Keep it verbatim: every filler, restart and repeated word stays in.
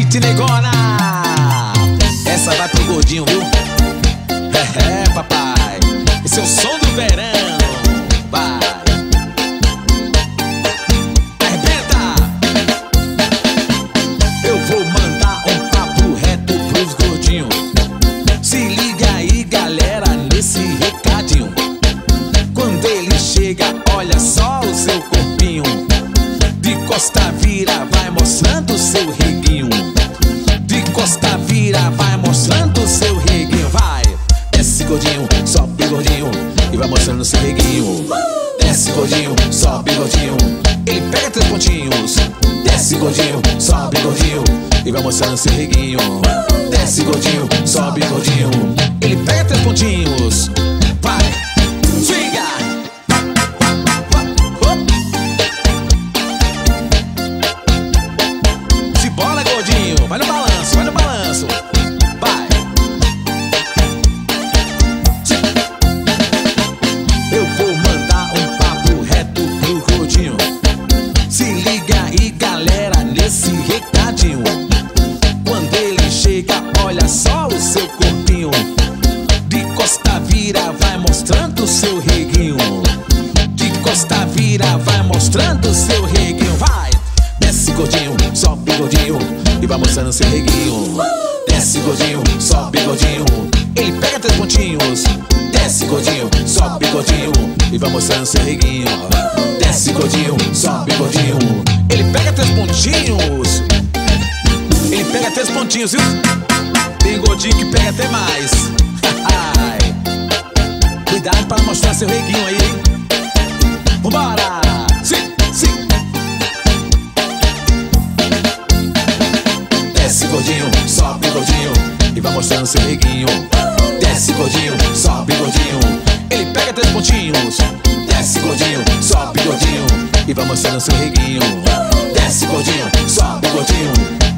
Sente, negona. Essa vai pro gordinho, viu? É, é, papai. Esse é o som do verão. Vai. Arrebenta. Eu vou mandar um papo reto pros gordinhos. Se liga aí, galera, nesse recadinho. Quando ele chega, olha só o seu corpinho. De costa vira, vai mostrando o seu reguinho. De costa vira, vai mostrando o seu reguinho. Vai, desce gordinho, sobe gordinho e vai mostrando o seu reguinho. Desce gordinho, sobe gordinho, ele pega três pontinhos. Desce gordinho, sobe gordinho e vai mostrando o seu reguinho. Desce gordinho, sobe gordinho, ele pega três pontinhos. Vai, swinga. Se bola, gordinho, vai no balanço, vai no balanço. Vai. Eu vou mandar um papo reto pro gordinho. Se liga aí, galera, nesse recadinho. Quando ele chega, olha só o seu corpinho. De costa vira, vai mostrando o seu reguinho. De costa vira, vai mostrando o seu reguinho. Vai, desce gordinho, sobe gordinho e vai mostrando o seu reguinho. Desce gordinho, sobe gordinho, ele pega três pontinhos. Desce gordinho, sobe gordinho e vai mostrando o seu reguinho. Desce gordinho, sobe gordinho, ele pega três pontinhos. Ele pega três pontinhos, viu? Tem gordinho que pega até mais. Cuidado para mostrar seu reguinho aí, hein? Vambora! Sim, sim. Desce gordinho, sobe gordinho e vai mostrando seu reguinho. Desce gordinho, sobe gordinho, ele pega três pontinhos. Desce gordinho, sobe gordinho e vai mostrando seu reguinho. Desce gordinho, sobe gordinho,